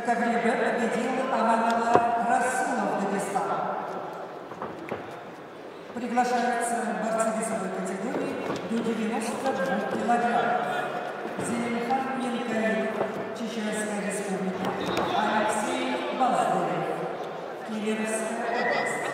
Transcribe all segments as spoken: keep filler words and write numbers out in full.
ковре Б победил Аманова Расулов, Дагестан. Приглашаются борцы весовой категории до девяноста двух килограммов. Зеленхан Минкаев, Чеченская республика, Алексей Балдырев, Киевская область.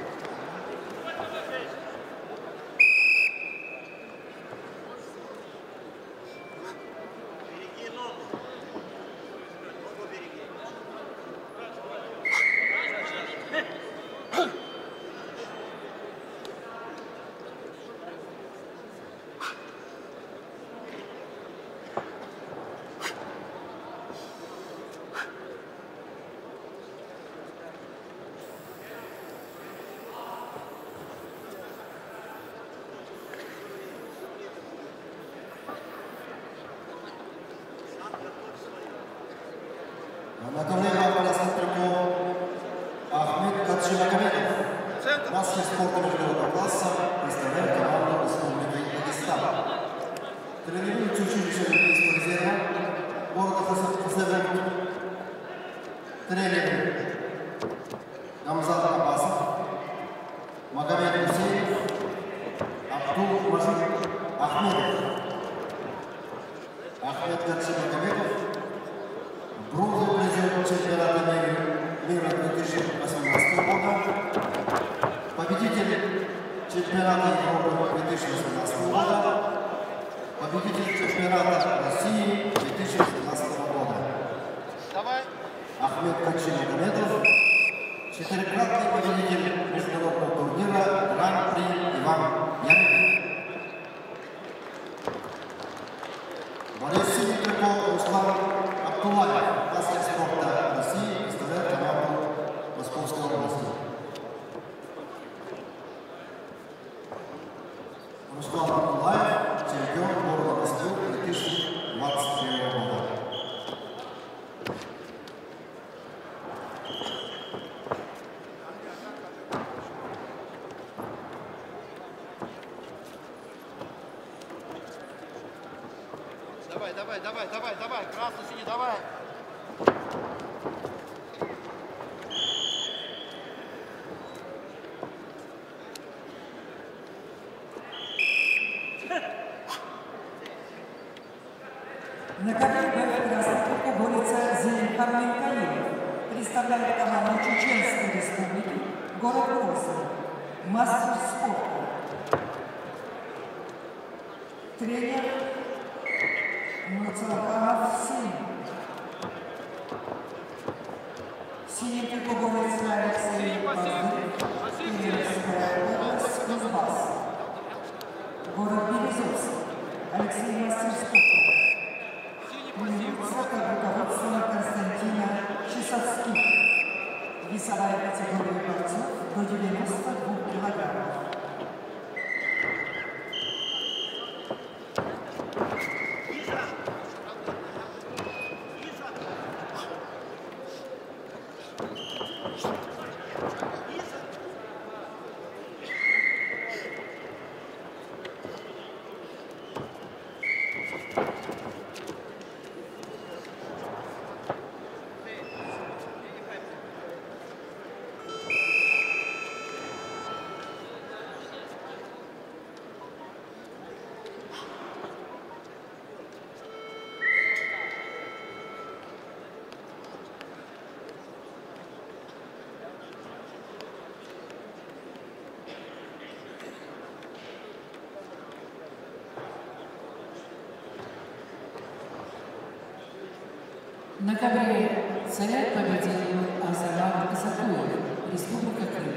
На ковре Ахмед Кадшимагомедов, мастер спорта международного класса, представляет команду Республики Дагестан. Тренирует училище Олимпийского резерва города Хасавюрт. Тренер Гамзат Аббасов, Магомед Гусейнов, Абдул Мажид Ахмедов. Ахмед Кадшимагомедов, бронзовый призер чемпионата мира две тысячи восемнадцатого года, победитель чемпионата Европы две тысячи восемнадцатого года, победитель чемпионата России две тысячи семнадцатого года. Ахмед Кадшимагомедов, четырехкратный победитель международного турнира Гран-при Иван Янык. Борис Синников, Руслан Абдуллаев, мастер спорта России, представляет команду Московской области. Руслан Абдуллаев, чемпион города Москвы две тысячи двадцать первого года. Давай, давай, давай, давай, давай, красный, синий, давай. На ковре Б в красной трубке борется Зеленхан Минкаев, представляет команду Чеченской республики, город Грозный, мастер спорта. Тренер Муцалханов Синим. Синим трубку борется Алексей Балдырев, Киевская область, Кузбасс, город Березовский, Алексей мастер спорта. Тренируется под руководством Константина Часовских. Весовая категория борцов до девяноста двух килограммов. На ковре царя победил Азамат Казакуев, Республика Крым.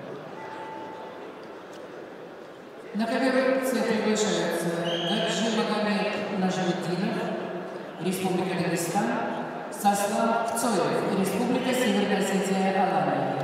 На ковре С приглашаются Гаджимагомед Нажмутдинов, Республика Дагестан, Сослав Цоев, Республика Северная Осетия, Алания.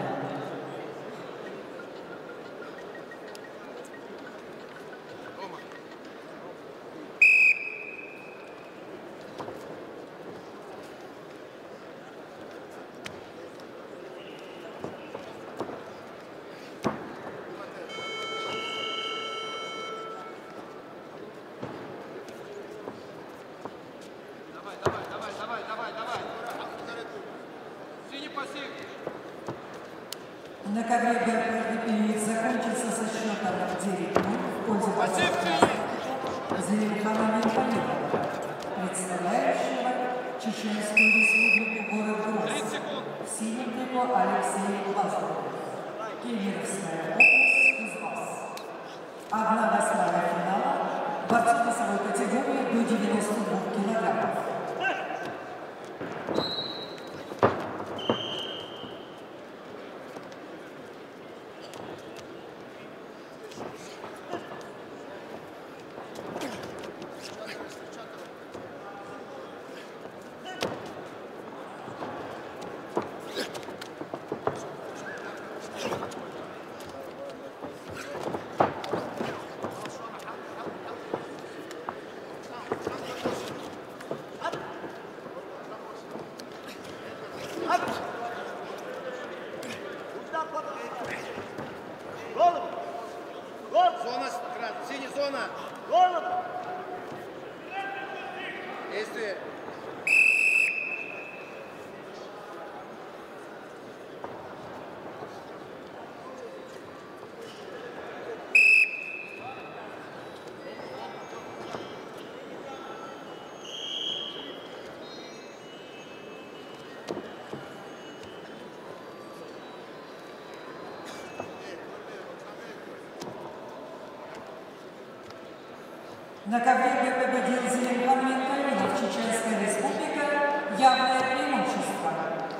На ковре период закончился со счетом девять ноль в пользу Зеленхана Мирхалидова, представляющего Чеченскую республику город Грозный. В синем трико Алексей Лазарев. Кемеровская область, Кузбасс. Одна восьмая финала. Борцы весовой категории до девяноста двух килограммов. Зона, синяя зона. Действие. На ковре победил Зеленхан Мирхалидов, Чеченская республика, явное преимущество.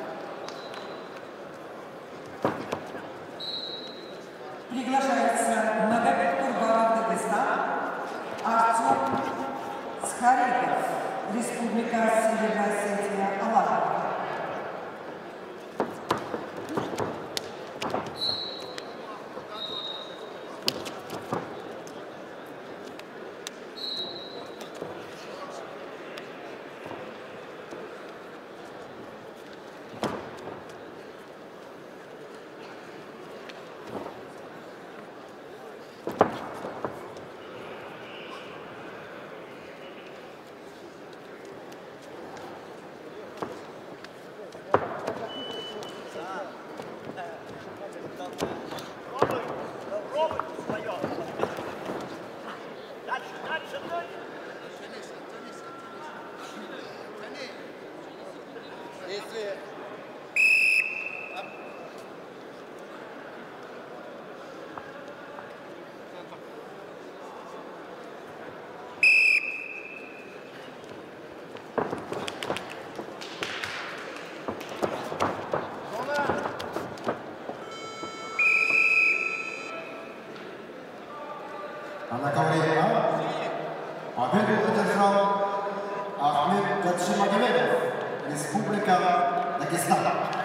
Приглашается Магомед Курбанов, Дагестан, Артем Схариков, Республика Северная Осетия, Алана. Действие. А на ковре А победу одержал Ахмед Гаджимагомедов, Республика Дагестан.